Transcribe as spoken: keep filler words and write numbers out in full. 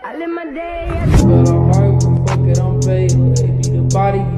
I live my day. But I'm hard, fuck it, I'm paid. A B the body.